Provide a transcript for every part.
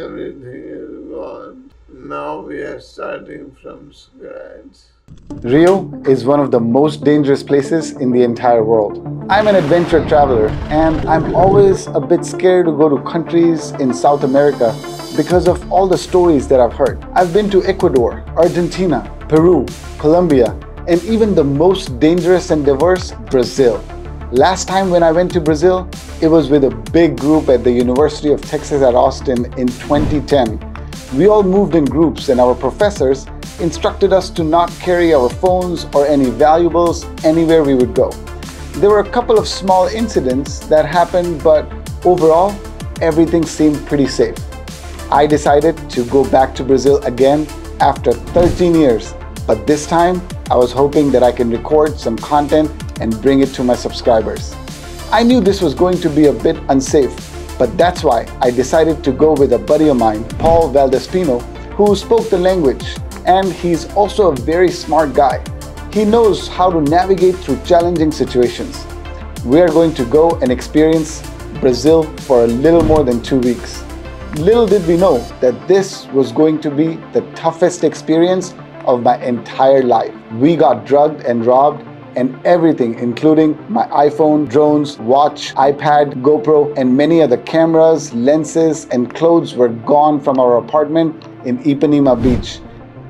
everything is gone. Now we are starting from scratch. Rio is one of the most dangerous places in the entire world. I'm an adventure traveler and I'm always a bit scared to go to countries in South America because of all the stories that I've heard. I've been to Ecuador, Argentina, Peru, Colombia, and even the most dangerous and diverse, Brazil. Last time when I went to Brazil, it was with a big group at the University of Texas at Austin in 2010. We all moved in groups and our professors instructed us to not carry our phones or any valuables anywhere we would go. There were a couple of small incidents that happened, but overall, everything seemed pretty safe. I decided to go back to Brazil again after 13 years, but this time I was hoping that I can record some content and bring it to my subscribers. I knew this was going to be a bit unsafe, but that's why I decided to go with a buddy of mine, Paul Valdespino, who spoke the language, and he's also a very smart guy. He knows how to navigate through challenging situations. We are going to go and experience Brazil for a little more than 2 weeks. Little did we know that this was going to be the toughest experience of my entire life. We got drugged and robbed, and everything, including my iPhone, drones, watch, iPad, GoPro, and many other cameras, lenses, and clothes were gone from our apartment in Ipanemabeach.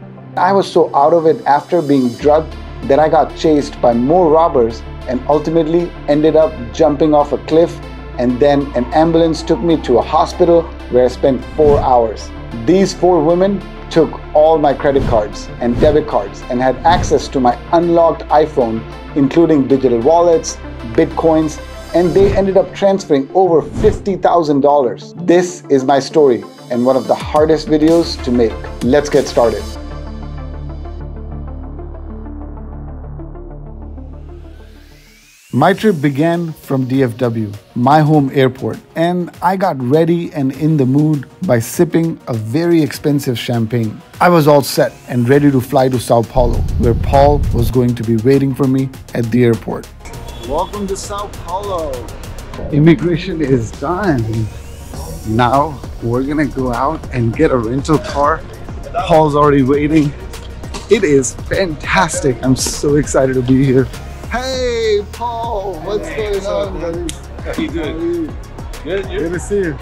I was so out of it after being drugged that I got chased by more robbers and ultimately ended up jumping off a cliff, and then an ambulance took me to a hospital where I spent 4 hours. These 4 women took all my credit cards and debit cards and had access to my unlocked iPhone, including digital wallets, bitcoins, and they ended up transferring over $50,000. This is my story and one of the hardest videos to make. Let's get started. My trip began from DFW, my home airport, and I got ready and in the mood by sipping a very expensive champagne. I was all set and ready to fly to Sao Paulo, where Paul was going to be waiting for me at the airport. Welcome to Sao Paulo. Immigration is done. Now we're gonna go out and get a rental car. Paul's already waiting. It is fantastic. I'm so excited to be here. Hey, Paul, what's going on, buddy? How you doing? Good, Good to see you.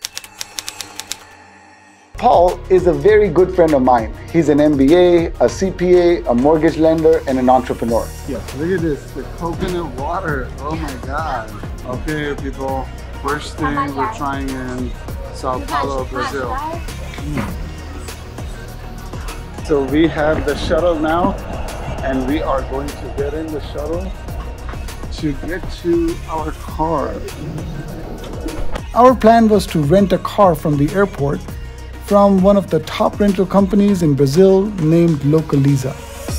Paul is a very good friend of mine. He's an MBA, a CPA, a mortgage lender, and an entrepreneur. Yeah, look at this, the coconut water. Oh my God. Okay, people, first thing we're trying in Sao Paulo, Brazil. So we have the shuttle now, and we are going to get in the shuttle to get to our car. Our plan was to rent a car from the airport from one of the top rental companies in Brazil named Localiza.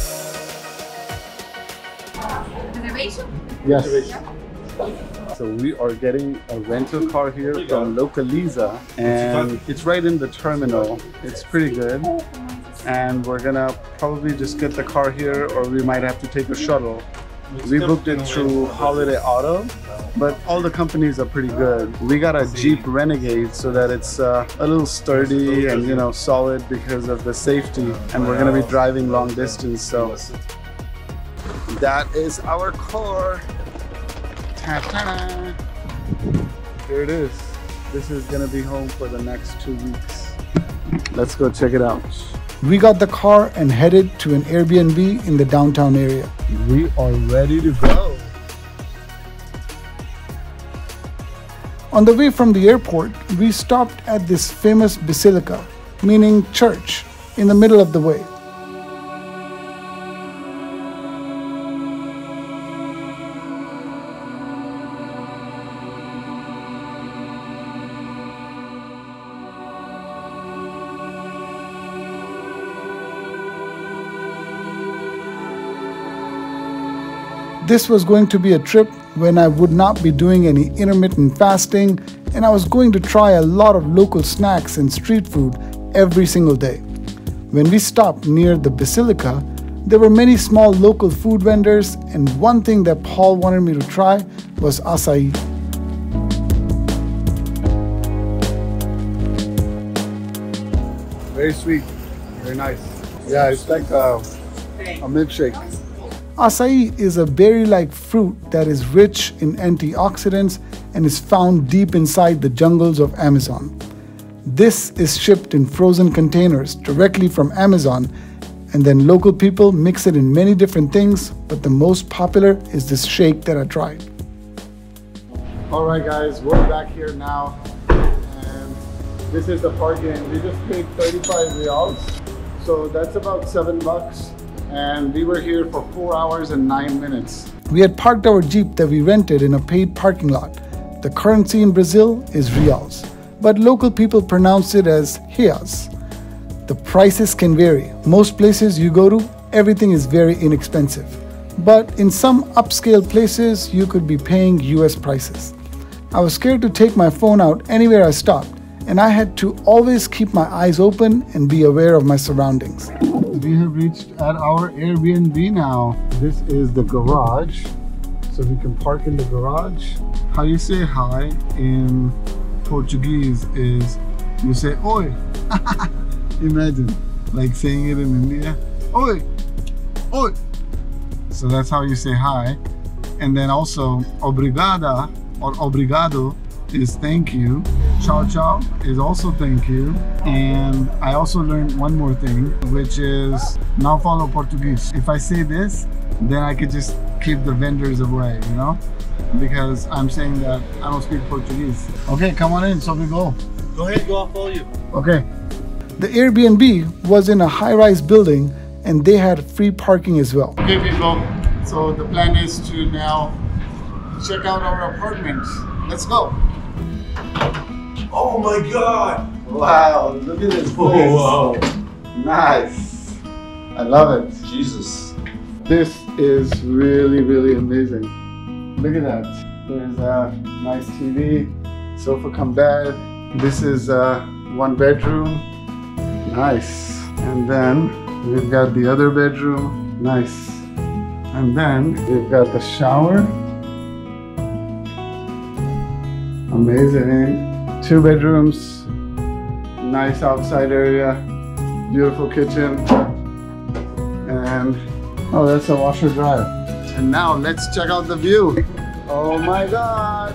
Reservation? Yes. So we are getting a rental car here from Localiza, and it's right in the terminal. It's pretty good. And we're gonna probably just get the car here, or we might have to take a shuttle. We booked it through Holiday Auto, but all the companies are pretty good. We got a Jeep Renegade so that it's a little sturdy and, you know, solid because of the safety, and we're gonna be driving long distance. So that is our car. Ta-ta! Here it is. This is gonna be home for the next 2 weeks. Let's go check it out. We got the car and headed to an Airbnb in the downtown area. We are ready to go. On the way from the airport, we stopped at this famous Basilica, meaning church, in the middle of the way. This was going to be a trip when I would not be doing any intermittent fasting, and I was going to try a lot of local snacks and street food every single day. When we stopped near the Basilica, there were many small local food vendors, and one thing that Paul wanted me to try was acai. Very sweet. Very nice. Yeah, it's like a milkshake. Acai is a berry-like fruit that is rich in antioxidants and is found deep inside the jungles of Amazon. This is shipped in frozen containers directly from Amazon, and then local people mix it in many different things, but the most popular is this shake that I tried. Alright guys, we're back here now, and this is the parking. We just paid 35 reals, so that's about $7, and we were here for 4 hours and 9 minutes. We had parked our Jeep that we rented in a paid parking lot. The currency in Brazil is reals, but local people pronounce it as reais. The prices can vary. Most places you go to, everything is very inexpensive. But in some upscale places, you could be paying US prices. I was scared to take my phone out anywhere I stopped, and I had to always keep my eyes open and be aware of my surroundings. We have reached at our Airbnb now. This is the garage, so we can park in the garage. How you say hi in Portuguese is, you say oi. Imagine, like saying it in India, oi, oi. So that's how you say hi. And then also, obrigada or obrigado is thank you. Ciao ciao is also thank you. And I also learned one more thing, which is não falo Portuguese. If I say this, then I could just keep the vendors away, you know? Because I'm saying that I don't speak Portuguese. Okay, come on in, so we go. Go ahead, I'll follow you. Okay. The Airbnb was in a high-rise building, and they had free parking as well. Okay people, so the plan is to now check out our apartments. Let's go. Oh my God! Wow, look at this place. Oh, wow. Nice. I love it. Jesus. This is really, really amazing. Look at that. There's a nice TV, sofa come bed. This is one bedroom. Nice. And then we've got the other bedroom. Nice. And then we've got the shower. Amazing. 2 bedrooms. Nice outside area. Beautiful kitchen. And oh, that's a washer dryer. And now let's check out the view. Oh my God.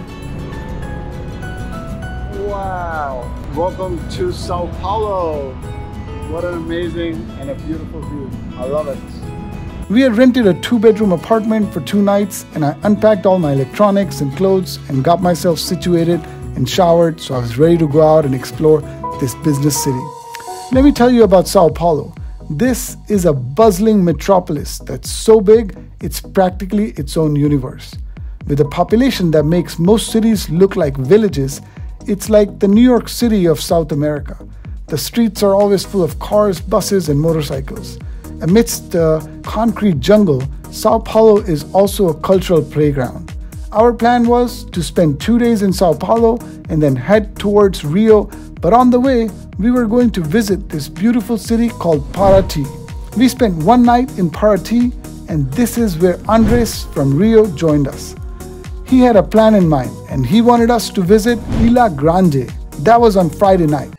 Wow. Welcome to Sao Paulo. What an amazing and a beautiful view. I love it. We had rented a 2-bedroom apartment for 2 nights, and I unpacked all my electronics and clothes and got myself situated and showered, so I was ready to go out and explore this business city. Let me tell you about Sao Paulo. This is a bustling metropolis that's so big, it's practically its own universe. With a population that makes most cities look like villages, it's like the New York City of South America. The streets are always full of cars, buses, and motorcycles. Amidst the concrete jungle, Sao Paulo is also a cultural playground. Our plan was to spend 2 days in Sao Paulo and then head towards Rio, but on the way, we were going to visit this beautiful city called Paraty. We spent 1 night in Paraty, and this is where Andres from Rio joined us. He had a plan in mind, and he wanted us to visit Ilha Grande. That was on Friday night.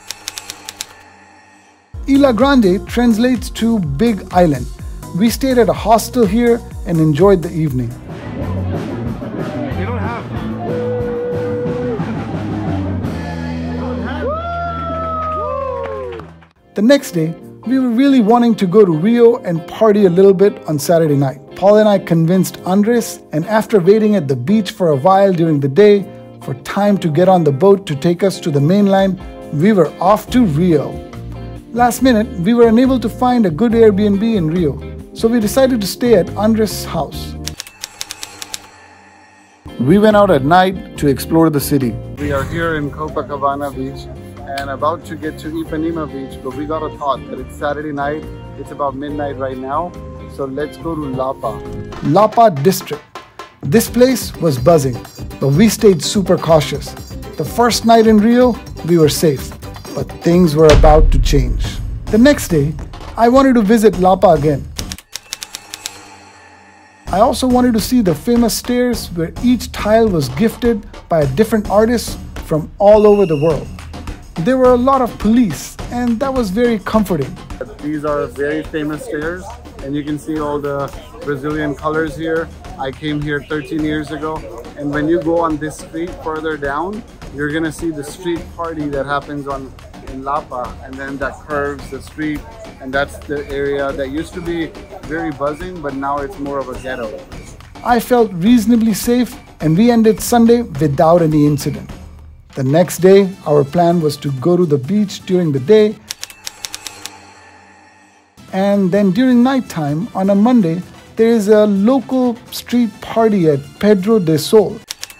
Ilha Grande translates to Big Island. We stayed at a hostel here and enjoyed the evening. They don't have. The next day, we were really wanting to go to Rio and party a little bit on Saturday night. Paul and I convinced Andres, and after waiting at the beach for a while during the day for time to get on the boat to take us to the mainland, we were off to Rio. Last minute, we were unable to find a good Airbnb in Rio, so we decided to stay at Andres' house. We went out at night to explore the city. We are here in Copacabana beach and about to get to Ipanema beach, but we got a thought that it's Saturday night, it's about midnight right now, so let's go to Lapa. Lapa district. This place was buzzing, but we stayed super cautious. The first night in Rio, we were safe, but things were about to change. The next day, I wanted to visit Lapa again. I also wanted to see the famous stairs where each tile was gifted by a different artist from all over the world. There were a lot of police, and that was very comforting. These are very famous stairs, and you can see all the Brazilian colors here. I came here 13 years ago, and when you go on this street further down, you're gonna see the street party that happens in Lapa, and then that curves the street, and that's the area that used to be very buzzing, but now it's more of a ghetto. I felt reasonably safe, and we ended Sunday without any incident. The next day, our plan was to go to the beach during the day, and then during nighttime on a Monday, there is a local street party at Pedro de Sol.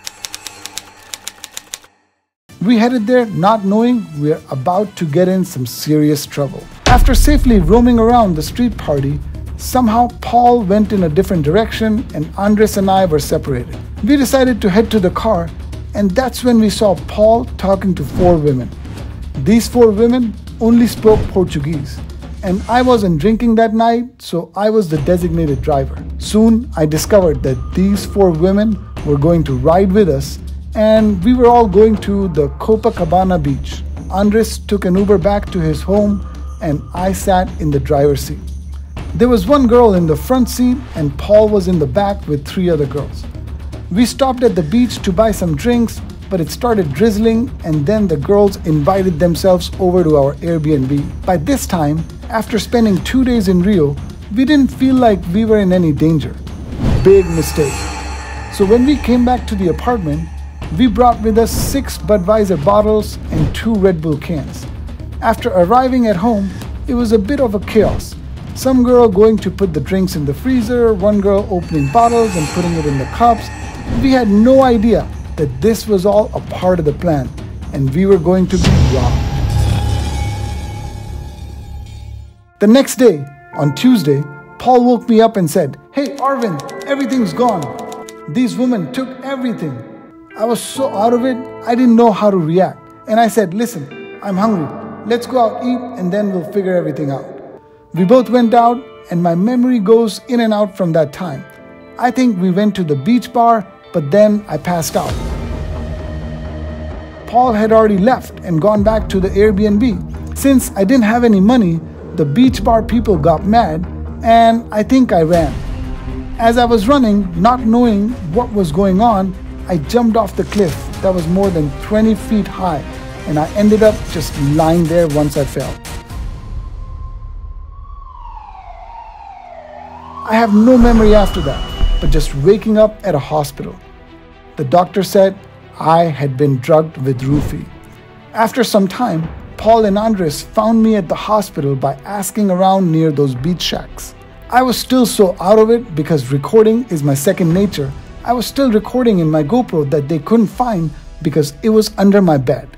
We headed there not knowing we are about to get in some serious trouble. After safely roaming around the street party, somehow Paul went in a different direction and Andres and I were separated. We decided to head to the car, and that's when we saw Paul talking to 4 women. These 4 women only spoke Portuguese, and I wasn't drinking that night, so I was the designated driver. Soon I discovered that these 4 women were going to ride with us, and we were all going to the Copacabana beach. Andres took an Uber back to his home, and I sat in the driver's seat. There was one girl in the front seat, and Paul was in the back with 3 other girls. We stopped at the beach to buy some drinks, but it started drizzling, and then the girls invited themselves over to our Airbnb. By this time, after spending 2 days in Rio, we didn't feel like we were in any danger. Big mistake. So when we came back to the apartment, we brought with us 6 Budweiser bottles and 2 Red Bull cans. After arriving at home, it was a bit of a chaos. Some girl going to put the drinks in the freezer, one girl opening bottles and putting it in the cups. We had no idea that this was all a part of the plan, and we were going to be robbed. The next day, on Tuesday, Paul woke me up and said, "Hey Arvind, everything's gone. These women took everything." I was so out of it, I didn't know how to react. And I said, "Listen, I'm hungry. Let's go out, eat, and then we'll figure everything out." We both went out, and my memory goes in and out from that time. I think we went to the beach bar, but then I passed out. Paul had already left and gone back to the Airbnb. Since I didn't have any money, the beach bar people got mad, and I think I ran. As I was running, not knowing what was going on, I jumped off the cliff that was more than 20 feet high, and I ended up just lying there once I fell. I have no memory after that, but just waking up at a hospital. The doctor said I had been drugged with roofie. After some time, Paul and Andres found me at the hospital by asking around near those beach shacks. I was still so out of it because recording is my second nature. I was still recording in my GoPro that they couldn't find because it was under my bed.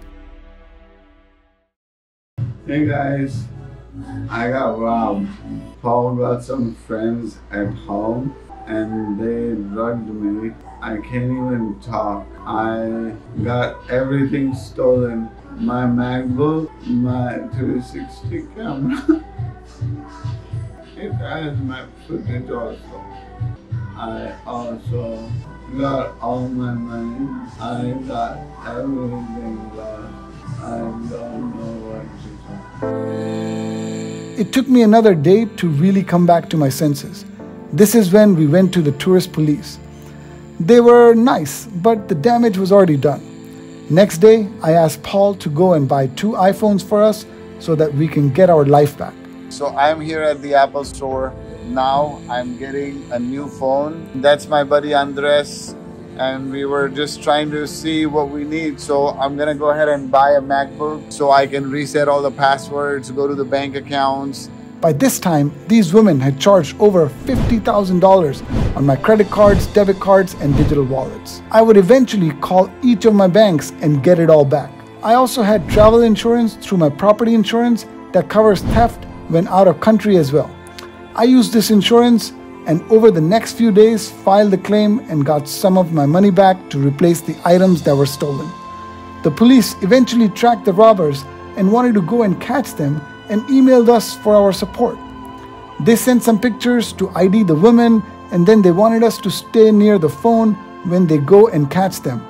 Hey guys, I got robbed. Paul got some friends at home and they drugged me. I can't even talk. I got everything stolen. My MacBook, my 360 camera. It has my footage also. I also got all my money. I got everything lost. I don't know what to do. It took me another day to really come back to my senses. This is when we went to the tourist police. They were nice, but the damage was already done. Next day, I asked Paul to go and buy 2 iPhones for us so that we can get our life back. So I'm here at the Apple store. Now I'm getting a new phone. That's my buddy Andres, and we were just trying to see what we need. So I'm gonna go ahead and buy a MacBook so I can reset all the passwords, go to the bank accounts. By this time, these women had charged over $50,000 on my credit cards, debit cards, and digital wallets. I would eventually call each of my banks and get it all back. I also had travel insurance through my property insurance that covers theft when out of country as well. I used this insurance and over the next few days filed the claim and got some of my money back to replace the items that were stolen. The police eventually tracked the robbers and wanted to go and catch them and emailed us for our support. They sent some pictures to ID the women, and then they wanted us to stay near the phone when they go and catch them.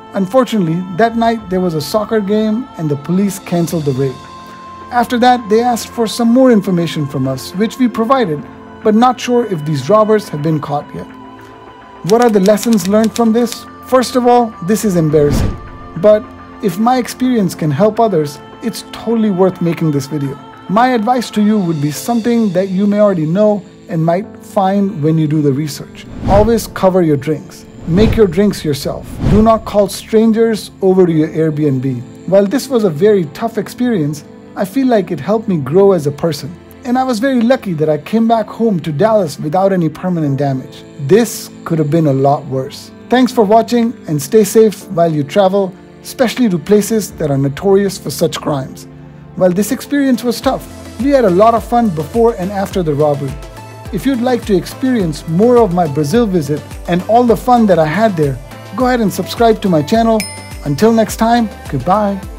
Unfortunately, that night there was a soccer game and the police canceled the raid. After that, they asked for some more information from us, which we provided, but not sure if these robbers have been caught yet. What are the lessons learned from this? First of all, this is embarrassing. But if my experience can help others, it's totally worth making this video. My advice to you would be something that you may already know and might find when you do the research. Always cover your drinks. Make your drinks yourself. Do not call strangers over to your Airbnb. While this was a very tough experience, I feel like it helped me grow as a person. And I was very lucky that I came back home to Dallas without any permanent damage. This could have been a lot worse. Thanks for watching and stay safe while you travel, especially to places that are notorious for such crimes. While this experience was tough, we had a lot of fun before and after the robbery. If you'd like to experience more of my Brazil visit and all the fun that I had there, go ahead and subscribe to my channel. Until next time, goodbye.